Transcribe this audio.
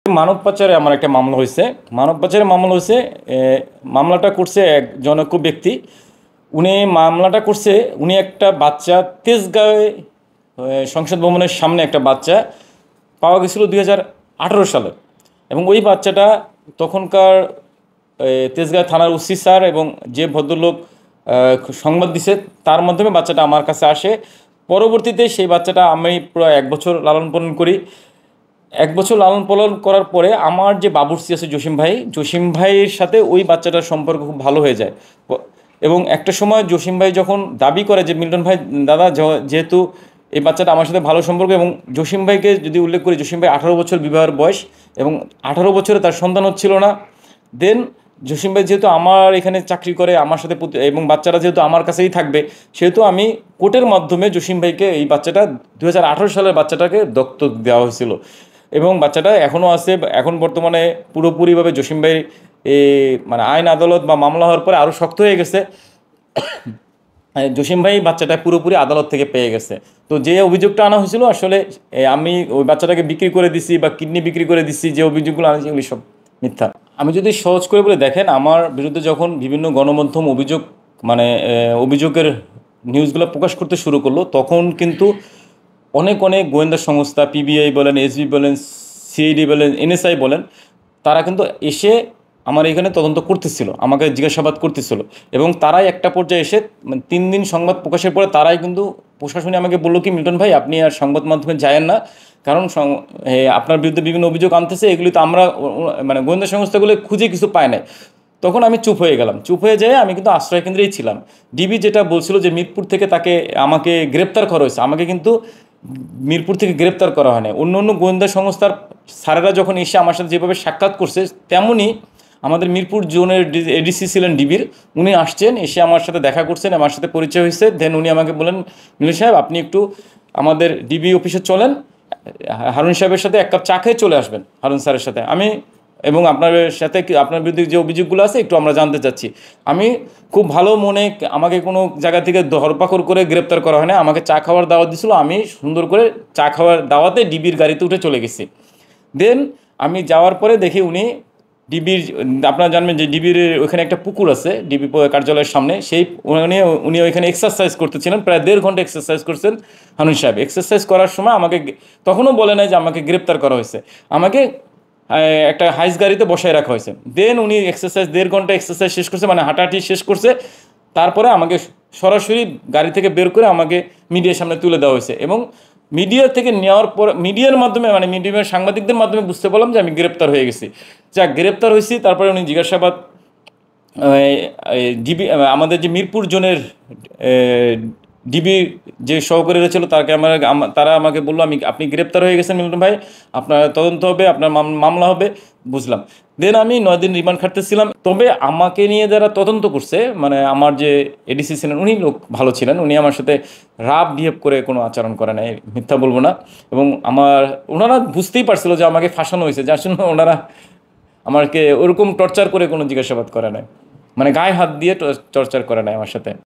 মানব পাচারে আমার একটা মামলা হয়েছে। মানব পাচারের মামলা হয়েছে। মামলাটা করছে এক জনৈক ব্যক্তি। উনি মামলাটা করছে, উনি একটা বাচ্চা তেজগাঁওয়ে সংসদ ভবনের সামনে একটা বাচ্চা পাওয়া গেছিলো 2018 সালে। এবং ওই বাচ্চাটা তখনকার তেজগাঁও থানার ওসি স্যার এবং যে ভদ্রলোক সংবাদ দিছে তার মাধ্যমে বাচ্চাটা আমার কাছে আসে। পরবর্তীতে সেই বাচ্চাটা আমি প্রায় 1 বছর লালন পালন করি। 1 বছর লালন পালন করার পরে আমার যে বাবুর্চি আছে জসিম ভাইয়ের সাথে ওই বাচ্চাটার সম্পর্ক খুব ভালো হয়ে যায়। এবং একটা সময় জসিম ভাই যখন দাবি করে যে মিল্টন ভাই দাদা, যেহেতু এই বাচ্চাটা আমার সাথে ভালো সম্পর্ক, এবং জসিম ভাইকে যদি উল্লেখ করি, জসিম ভাই 18 বছর বিবাহের বয়স এবং 18 বছরে তার সন্তান হচ্ছিল না। দেন জসিম ভাই যেহেতু আমার এখানে চাকরি করে আমার সাথে এবং বাচ্চারা যেহেতু আমার কাছেই থাকবে, সেহেতু আমি কোর্টের মাধ্যমে জসিম ভাইকে এই বাচ্চাটা 2018 সালের বাচ্চাটাকে দত্তক দেওয়া হয়েছিল। এবং বাচ্চাটা এখনও আছে। এখন বর্তমানে পুরোপুরিভাবে জসিম ভাই মানে আইন আদালত বা মামলা হওয়ার পরে আরও শক্ত হয়ে গেছে। জসিম ভাই বাচ্চাটা পুরোপুরি আদালত থেকে পেয়ে গেছে। তো যে অভিযোগটা আনা হয়েছিল, আসলে আমি ওই বাচ্চাটাকে বিক্রি করে দিছি বা কিডনি বিক্রি করে দিচ্ছি, যে অভিযোগগুলো আনা এগুলি সব মিথ্যা। আমি যদি সহজ করে বলে দেখেন, আমার বিরুদ্ধে যখন বিভিন্ন গণমাধ্যম অভিযোগের নিউজগুলো প্রকাশ করতে শুরু করলো, তখন কিন্তু অনেক অনেক গোয়েন্দা সংস্থা, পিবিআই বলেন, এসবি বলেন, সিআইডি বলেন, এনএসআই বলেন, তারা কিন্তু এসে আমার এখানে তদন্ত করতেছিল, আমাকে জিজ্ঞাসাবাদ করতেছিল। এবং তারাই একটা পর্যায়ে এসে 3 দিন সংবাদ প্রকাশের পরে তারাই কিন্তু প্রশাসনে আমাকে বললো কি, মিল্টন ভাই আপনি আর সংবাদ মাধ্যমে যায়েন না, কারণ আপনার বিরুদ্ধে বিভিন্ন অভিযোগ আনতেছে, এগুলি তো আমরা গোয়েন্দা সংস্থাগুলো খুঁজে কিছু পায় না। তখন আমি চুপ হয়ে গেলাম। চুপ হয়ে যেয়ে আমি কিন্তু আশ্রয় কেন্দ্রেই ছিলাম। ডিবি যেটা বলছিল যে মিরপুর থেকে আমাকে গ্রেপ্তার করা হয়েছে, আমাকে কিন্তু মিরপুর থেকে গ্রেপ্তার করা হয় না। অন্য অন্য গোয়েন্দা সংস্থার স্যারেরা যখন এসে আমার সাথে যেভাবে সাক্ষাৎ করছে, তেমনই আমাদের মিরপুর জোনের এডিসি ছিলেন ডিবির, উনি আসছেন, এসে আমার সাথে দেখা করছেন, আমার সাথে পরিচয় হয়েছে। দেন উনি আমাকে বলেন, মিলন সাহেব আপনি একটু আমাদের ডিবি অফিসে চলেন, হারুন সাহেবের সাথে 1 কাপ চা খেয়ে চলে আসবেন, হারুন স্যারের সাথে এবং আপনার সাথে আপনার বিরুদ্ধে যে অভিযোগগুলো আছে একটু আমরা জানতে চাচ্ছি। আমি খুব ভালো মনে, আমাকে কোনো জায়গা থেকে ধরপাকড় করে গ্রেপ্তার করা হয় না, আমাকে চা খাওয়ার দাওয়াত দিয়েছিল, আমি সুন্দর করে চা খাওয়ার দাওয়াতে ডিবির গাড়িতে উঠে চলে গেছি। দেন আমি যাওয়ার পরে দেখি উনি ডিবির, আপনারা জানবেন যে ডিবির ওইখানে একটা পুকুর আছে ডিবি কার্যালয়ের সামনে, উনি ওইখানে এক্সারসাইজ করতেছিলেন, প্রায় 1.5 ঘন্টা এক্সারসাইজ করছেন হানুন সাহেব। এক্সারসাইজ করার সময় আমাকে তখনও বলে নাই যে আমাকে গ্রেপ্তার করা হয়েছে, আমাকে একটা হাইস গাড়িতে বসায় রাখা হয়েছে। দেন উনি 1.5 ঘন্টা এক্সারসাইজ শেষ করছে, হাঁটাহাঁটি শেষ করছে। তারপরে আমাকে সরাসরি গাড়ি থেকে বের করে আমাকে মিডিয়ার সামনে তুলে দেওয়া হয়েছে। এবং মিডিয়া থেকে নেওয়ার পর মিডিয়ার মাধ্যমে মিডিয়ার সাংবাদিকদের মাধ্যমে বুঝতে পারলাম যে আমি গ্রেপ্তার হয়ে গেছি। গ্রেপ্তার হয়েছি। তারপরে উনি জিজ্ঞাসাবাদ, ডিবি আমাদের যে মিরপুর জোনের ডিবি যে সহকারীরা ছিল তারা আমাকে বললো, আপনি গ্রেপ্তার হয়ে গেছেন মিল্টন ভাই, আপনার তদন্ত হবে, আপনার মামলা হবে। বুঝলাম। দেন আমি 9 দিন রিমান্ড খাটতেছিলাম। তবে আমাকে নিয়ে যারা তদন্ত করছে, আমার যে এডিসি ছিলেন উনি লোক ভালো ছিলেন, উনি আমার সাথে রাফ বিহেভ করে কোনো আচরণ করে নাই, মিথ্যা বলবো না। এবং ওনারা বুঝতেই পারছিল যে আমাকে ফাঁসানো হয়েছে, যার জন্য ওনারা আমাকে ওরকম টর্চার করে কোনো জিজ্ঞাসাবাদ করে নাই, গায়ে হাত দিয়ে টর্চার করে নাই আমার সাথে।